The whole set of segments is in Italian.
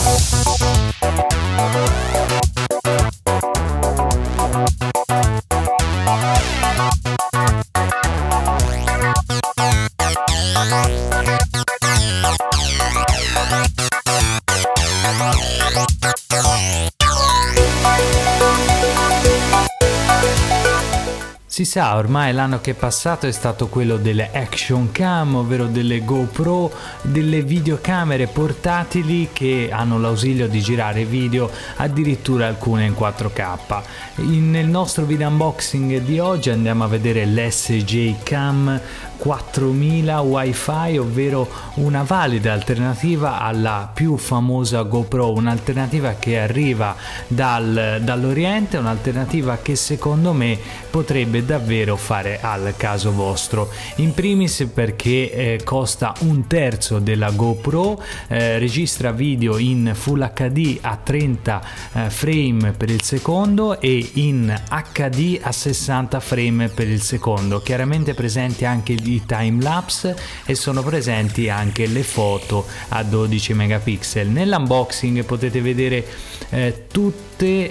Si sa, ormai l'anno che è passato è stato quello delle action cam, ovvero delle GoPro, delle videocamere portatili che hanno l'ausilio di girare video, addirittura alcune in 4K. Nel nostro video unboxing di oggi andiamo a vedere l'SJ Cam 4000 Wi-Fi, ovvero una valida alternativa alla più famosa GoPro, un'alternativa che arriva dall'Oriente, un'alternativa che secondo me potrebbe davvero fare al caso vostro. In primis perché costa un terzo della GoPro, registra video in Full HD a 30 frame per il secondo e in HD a 60 frame per il secondo. Chiaramente presenti anche i time lapse e sono presenti anche le foto a 12 megapixel. Nell'unboxing potete vedere tutti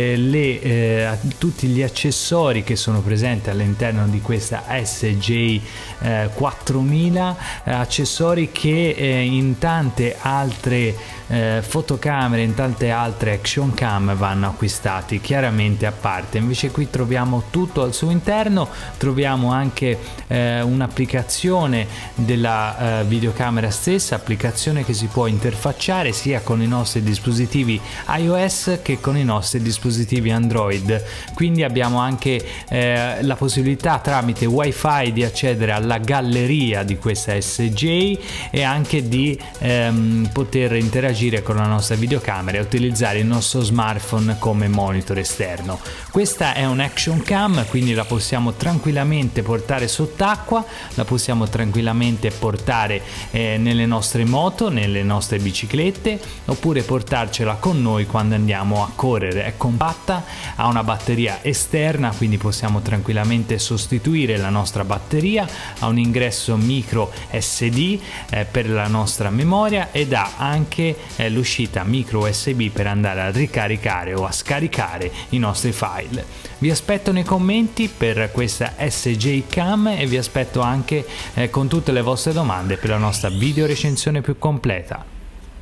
gli accessori che sono presenti all'interno di questa SJ 4000, accessori che in tante altre fotocamere, in tante altre action cam vanno acquistati chiaramente a parte. Invece qui troviamo tutto al suo interno, troviamo anche un'applicazione della videocamera stessa, applicazione che si può interfacciare sia con i nostri dispositivi iOS che con i nostri dispositivi Android. Quindi abbiamo anche la possibilità tramite Wi-Fi di accedere alla galleria di questa SJ e anche di poter interagire con la nostra videocamera e utilizzare il nostro smartphone come monitor esterno. Questa è un action cam, quindi la possiamo tranquillamente portare sott'acqua, la possiamo tranquillamente portare nelle nostre moto, nelle nostre biciclette, oppure portarcela con noi quando andiamo a correre. È compatta, ha una batteria esterna, quindi possiamo tranquillamente sostituire la nostra batteria, ha un ingresso micro SD per la nostra memoria ed ha anche l'uscita micro USB per andare a ricaricare o a scaricare i nostri file. Vi aspetto nei commenti per questa SJ Cam e vi aspetto anche con tutte le vostre domande per la nostra video recensione più completa.